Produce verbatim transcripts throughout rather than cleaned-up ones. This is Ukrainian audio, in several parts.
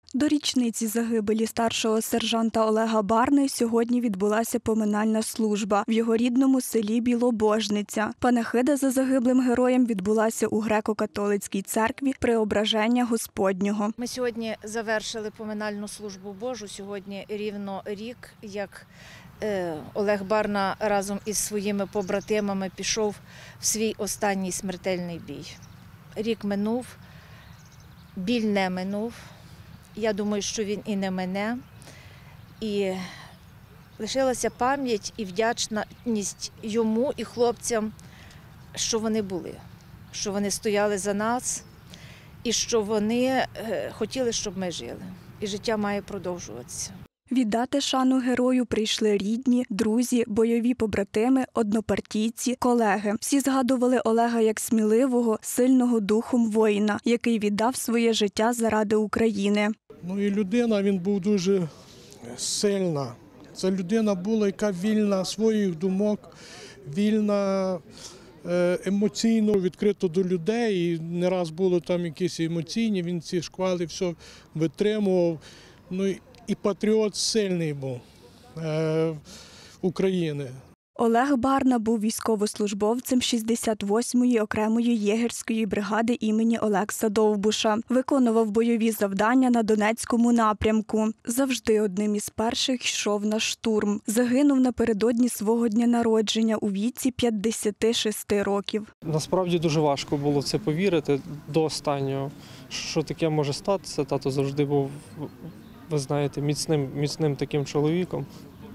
До річниці загибелі старшого сержанта Олега Барни сьогодні відбулася поминальна служба в його рідному селі Білобожниця. Панахида за загиблим героєм відбулася у греко-католицькій церкві Преображення Господнього. Ми сьогодні завершили поминальну службу Божу. Сьогодні рівно рік, як Олег Барна разом із своїми побратимами пішов в свій останній смертельний бій. Рік минув, біль не минув. Я думаю, що він і не мине. І лишилася пам'ять і вдячність йому і хлопцям, що вони були, що вони стояли за нас і що вони хотіли, щоб ми жили. І життя має продовжуватися. Віддати шану герою прийшли рідні, друзі, бойові побратими, однопартійці, колеги. Всі згадували Олега як сміливого, сильного духом воїна, який віддав своє життя заради України. Ну і людина, він був дуже сильна. Це людина була, яка вільна своїх думок, вільна емоційно, відкрита до людей. І не раз було там якісь емоційні, він ці шквали все витримував. Ну, і патріот сильний був е, України. Олег Барна був військовослужбовцем шістдесят восьмої окремої єгерської бригади імені Олекса Довбуша. Виконував бойові завдання на Донецькому напрямку. Завжди одним із перших йшов на штурм. Загинув напередодні свого дня народження у віці п'ятдесяти шести років. Насправді дуже важко було в це повірити до останнього, що таке може статися. Тато завжди був, ви знаєте, міцним, міцним таким чоловіком.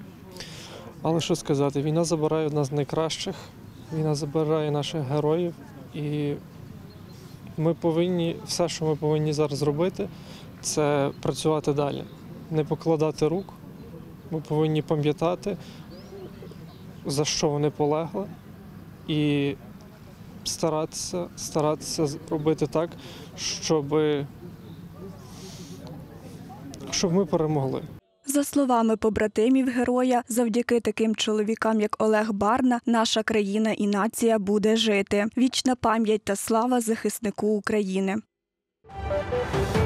Але що сказати, війна забирає одна з найкращих, війна забирає наших героїв. І ми повинні, все, що ми повинні зараз зробити, це працювати далі. Не покладати рук, ми повинні пам'ятати, за що вони полегли. І старатися, старатися робити так, щоб щоб ми перемогли. За словами побратимів героя, завдяки таким чоловікам, як Олег Барна, наша країна і нація буде жити. Вічна пам'ять та слава захиснику України.